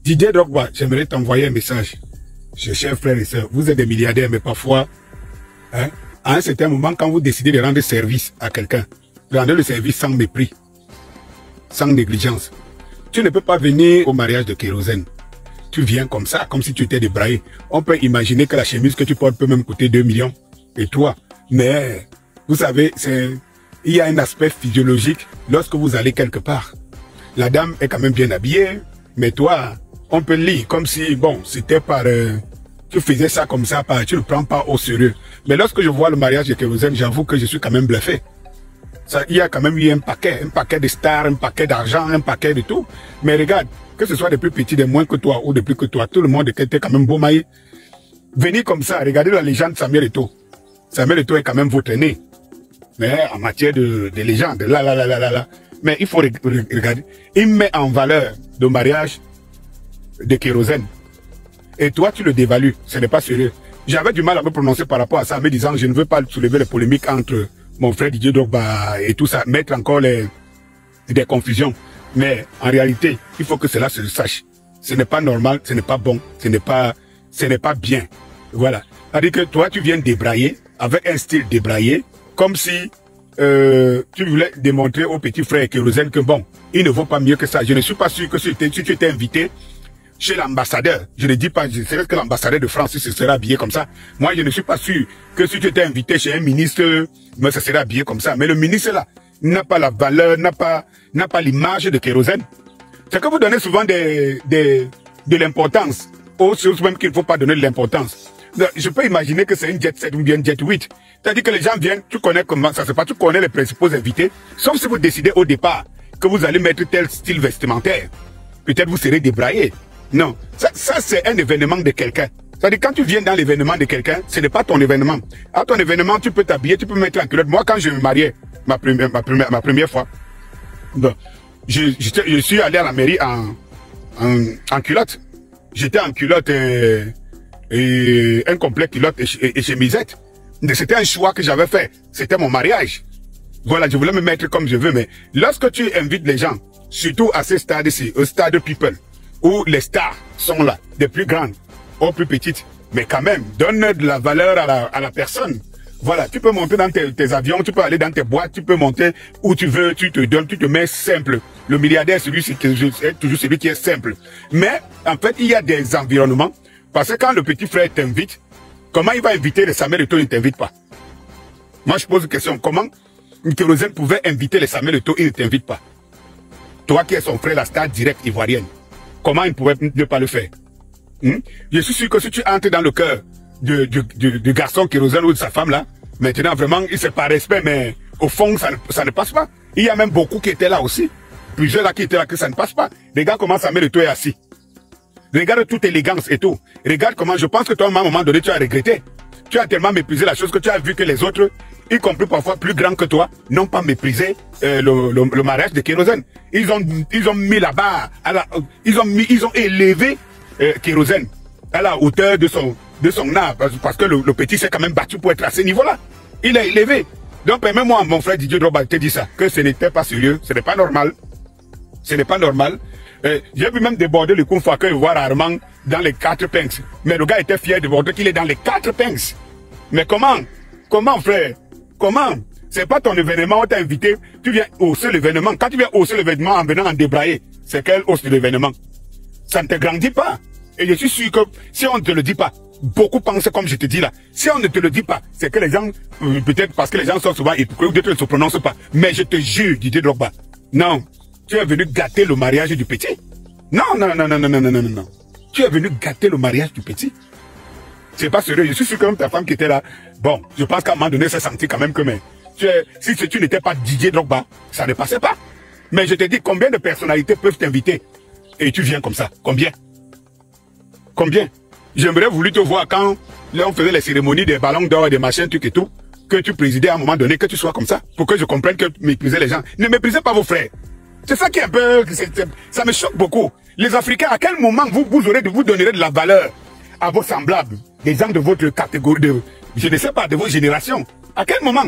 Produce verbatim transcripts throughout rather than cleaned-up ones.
Didier Drogba, j'aimerais t'envoyer un message. Chers frères et sœurs, vous êtes des milliardaires, mais parfois, hein, à un certain moment, quand vous décidez de rendre service à quelqu'un, rendez le service sans mépris, sans négligence. Tu ne peux pas venir au mariage de Kérosène. Tu viens comme ça, comme si tu étais débraillé. On peut imaginer que la chemise que tu portes peut même coûter deux millions. Et toi, mais vous savez, c'est, il y a un aspect physiologique lorsque vous allez quelque part. La dame est quand même bien habillée, mais toi, on peut lire comme si, bon, c'était par... Euh, tu faisais ça comme ça, par, tu ne le prends pas au sérieux. Mais lorsque je vois le mariage de Kérosène, j'avoue que je suis quand même bluffé. Ça, il y a quand même eu un paquet, un paquet de stars, un paquet d'argent, un paquet de tout. Mais regarde, que ce soit des plus petits, des moins que toi ou des plus que toi, tout le monde était quand même beau maillé. Venez comme ça, regardez la légende Samuel Eto'o. Samuel Eto'o est quand même votre aîné. Mais en matière de, de légende, là, là, là, là, là, là. Mais il faut regarder. Il met en valeur le mariage de Kérosène. Et toi, tu le dévalues. Ce n'est pas sérieux. J'avais du mal à me prononcer par rapport à ça, en me disant, je ne veux pas soulever les polémiques entre mon frère Didier Drogba et tout ça, mettre encore les, des confusions. Mais en réalité, il faut que cela se sache. Ce n'est pas normal, ce n'est pas bon, ce n'est pas, ce n'est pas bien. Voilà. C'est-à-dire que toi, tu viens débrailler, avec un style débraillé, comme si euh, tu voulais démontrer au petit frère Kérosène que bon, il ne vaut pas mieux que ça. Je ne suis pas sûr que si tu étais invité chez l'ambassadeur, je ne dis pas, je sais que l'ambassadeur de France se sera habillé comme ça. Moi, je ne suis pas sûr que si tu étais invité chez un ministre, mais ça serait habillé comme ça. Mais le ministre là n'a pas la valeur, n'a pas, n'a pas l'image de Kérosène. C'est que vous donnez souvent des, des, de l'importance aux choses même qu'il ne faut pas donner de l'importance. Je peux imaginer que c'est une jet sept ou bien une jet huit. C'est-à-dire que les gens viennent, tu connais comment ça se passe, tu connais les principaux invités, sauf si vous décidez au départ que vous allez mettre tel style vestimentaire. Peut-être vous serez débraillé. Non, ça, ça c'est un événement de quelqu'un. C'est-à-dire quand tu viens dans l'événement de quelqu'un, ce n'est pas ton événement. À ton événement, tu peux t'habiller, tu peux mettre en culotte. Moi, quand je me mariais, ma première, ma première, ma première fois, bon, je, je, je suis allé à la mairie en, en, en culotte. J'étais en culotte et, et un complet culotte et, et, et chemisette. C'était un choix que j'avais fait. C'était mon mariage. Voilà, je voulais me mettre comme je veux, mais lorsque tu invites les gens, surtout à ce stade-ci, au stade people, où les stars sont là, des plus grandes aux plus petites, mais quand même, donne de la valeur à la, à la personne. Voilà, tu peux monter dans tes, tes avions, tu peux aller dans tes boîtes, tu peux monter où tu veux, tu te donnes, tu te mets simple. Le milliardaire, celui c'est toujours celui qui est simple. Mais, en fait, il y a des environnements, parce que quand le petit frère t'invite, comment il va inviter les Samuel Eto'o, il ne t'invite pas? Moi, je pose une question, comment Kérosène pouvait inviter les Samuel Eto'o, il ne t'invite pas? Toi qui es son frère, la star directe ivoirienne, comment il ne pouvait ne pas le faire? Hmm? Je suis sûr que si tu entres dans le cœur du, du, du, du garçon Kérosène ou de sa femme là, maintenant vraiment, c'est par respect, mais au fond, ça ne, ça ne passe pas. Il y a même beaucoup qui étaient là aussi. Plusieurs là qui étaient là que ça ne passe pas. Regarde comment Samuel Eto'o est assis. Regarde toute élégance et tout. Regarde comment, je pense que toi, à un moment donné, tu as regretté. Tu as tellement méprisé la chose que tu as vu que les autres, y compris parfois plus grands que toi, n'ont pas méprisé euh, le, le, le mariage de Kérosène. Ils ont, ils ont mis là-bas, ils ont mis, ils ont élevé euh, Kérosène à la hauteur de son, de son âge, parce, parce que le, le petit s'est quand même battu pour être à ce niveau-là. Il est élevé. Donc, permets-moi, mon frère Didier Drogba te dit ça, que ce n'était pas sérieux, ce n'est pas normal. Ce n'est pas normal. Euh, J'ai vu même déborder le coup fois que je vois rarement dans les quatre pinks. Mais le gars était fier de montrer qu'il est dans les quatre pinks. Mais comment? Comment, frère? Comment? C'est pas ton événement, on t'a invité, tu viens hausser l'événement. Quand tu viens hausser l'événement en venant en débrailler, c'est quelle hausse de l'événement? Ça ne te grandit pas. Et je suis sûr que si on ne te le dit pas, beaucoup pensent comme je te dis là. Si on ne te le dit pas, c'est que les gens, euh, peut-être parce que les gens sont souvent hypocrites ou d'autres ne se prononcent pas. Mais je te jure, Didier Drogba, non, tu es venu gâter le mariage du petit. Non, non, non, non, non, non, non, non, non. Tu es venu gâter le mariage du petit. C'est pas sérieux. Je suis sûr que même ta femme qui était là, bon, je pense qu'à un moment donné, ça sentit quand même que, mais, tu es, si tu n'étais pas Didier Drogba, ça ne passait pas. Mais je te dis, combien de personnalités peuvent t'inviter? Et tu viens comme ça. Combien? Combien? J'aimerais voulu te voir quand, là, on faisait les cérémonies des ballons d'or et des machins, trucs et tout, que tu présidais à un moment donné, que tu sois comme ça, pour que je comprenne que tu méprisais les gens. Ne méprisez pas vos frères. C'est ça qui est un peu, ça me choque beaucoup. Les Africains, à quel moment vous, vous aurez de vous donnerez de la valeur à vos semblables, des gens de votre catégorie, de, je ne sais pas, de vos générations? À quel moment?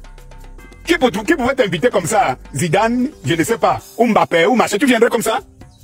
Qui, qui pouvait t'inviter comme ça? Zidane, je ne sais pas, ou Mbappé, ou machin, tu viendrais comme ça?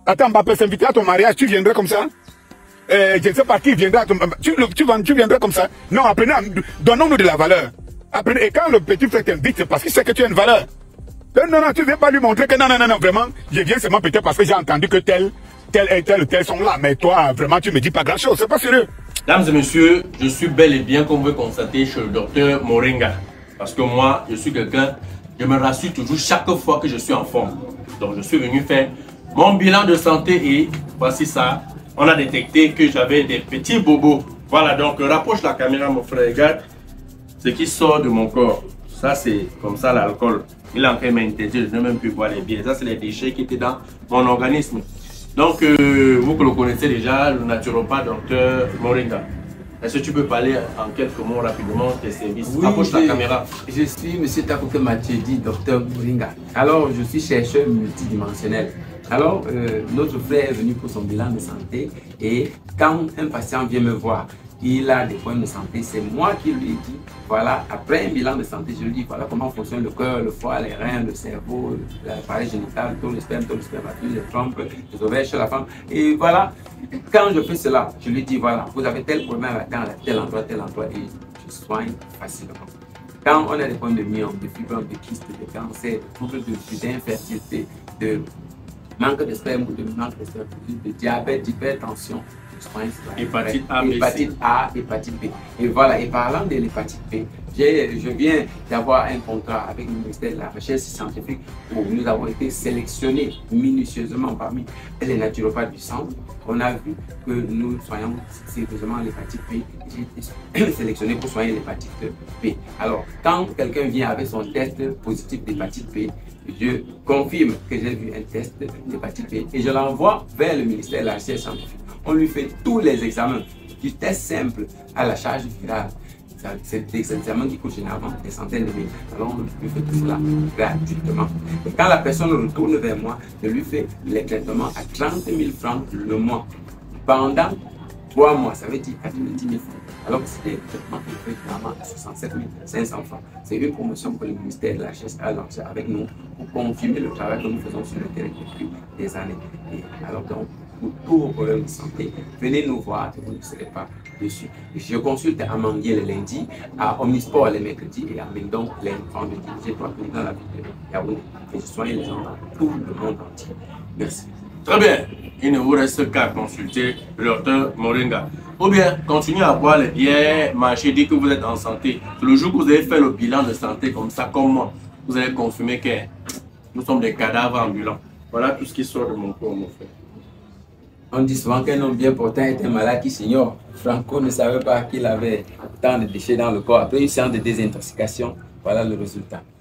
Attends, Mbappé s'inviter à ton mariage, tu viendrais comme ça? Euh, je ne sais pas qui viendra à ton... Tu, tu, tu viendrais comme ça? Non, apprenez, donnons-nous de la valeur. Apprenez, et quand le petit frère t'invite, c'est parce qu'il sait que tu as une valeur. Non, non, tu ne viens pas lui montrer que non, non, non, non, vraiment, je viens seulement peut-être parce que j'ai entendu que tel, tel et tel, tel sont là. Mais toi, vraiment, tu me dis pas grand-chose, c'est pas sérieux. Mesdames et messieurs, je suis bel et bien, comme vous pouvez constater, chez le docteur Moringa. Parce que moi, je suis quelqu'un, je me rassure toujours chaque fois que je suis en forme. Donc, je suis venu faire mon bilan de santé et voici ça. On a détecté que j'avais des petits bobos. Voilà, donc rapproche la caméra, mon frère, regarde ce qui sort de mon corps. Ça, c'est comme ça l'alcool. Il est en train de m'interdire, je n'ai même plus boire les bières. Ça, c'est les déchets qui étaient dans mon organisme. Donc, euh, vous que le connaissez déjà, le naturopathe docteur Moringa. Est-ce que tu peux parler en quelques mots rapidement tes services? Oui, Rapproche je, la caméra. Je suis M. Takoke Mathieu, docteur Moringa. Alors, je suis chercheur multidimensionnel. Alors, euh, notre frère est venu pour son bilan de santé et quand un patient vient me voir, il a des problèmes de santé, c'est moi qui lui ai dit, voilà, après un bilan de santé, je lui dis, voilà comment fonctionne le cœur, le foie, les reins, le cerveau, l'appareil génital, tout le sperme, tout le spermatozoïde, les trompes, les ovaires chez la femme. Et voilà, quand je fais cela, je lui dis, voilà, vous avez tel problème à tel endroit, tel endroit, et je soigne facilement. Quand on a des problèmes de myome, de fibrome, de kyste, de cancer, d'infertilité, de manque de sperme ou de manque de sperme, de diabète, d'hypertension, hépatite A, hépatite A, hépatite B. Et voilà, et parlant de l'hépatite B, je viens d'avoir un contrat avec le ministère de la Recherche scientifique où nous avons été sélectionnés minutieusement parmi les naturopathes du centre. On a vu que nous soignons sérieusement l'hépatite B. J'ai été sélectionné pour soigner l'hépatite B. Alors, quand quelqu'un vient avec son test positif d'hépatite B, je confirme que j'ai vu un test d'hépatite B et je l'envoie vers le ministère de la Recherche scientifique. On lui fait tous les examens, du test simple à la charge virale. C'est des examens qui coûtent généralement des centaines de mille. Alors on lui fait tout cela gratuitement. Et quand la personne retourne vers moi, je lui fais les traitements à trente mille francs le mois. Pendant trois mois, ça veut dire quatre-vingt-dix mille francs. Alors que c'était un traitement qui fait généralement à soixante-sept mille cinq cents francs. C'est une promotion que le ministère de la Recherche a lancée avec nous pour confirmer le travail que nous faisons sur le terrain depuis des années. Et alors donc, pour tous vos problèmes de santé, venez nous voir et vous ne serez pas dessus. Je consulte à Manguier le lundi, à Omnisport les mercredis et à Mendon les vendredis. J'ai trois cliniques dans la ville de Yaoundé et je soigne les gens dans tout le monde entier. Merci. Très bien. Il ne vous reste qu'à consulter le docteur Moringa. Ou bien, continuez à boire les bières, marcher, dire que vous êtes en santé. Le jour que vous avez fait le bilan de santé comme ça, comme moi, vous allez confirmer que nous sommes des cadavres ambulants. Voilà tout ce qui sort de mon corps, mon frère. On dit souvent qu'un homme bien portant est un malade qui s'ignore. Franco ne savait pas qu'il avait tant de déchets dans le corps. Après une séance de désintoxication, voilà le résultat.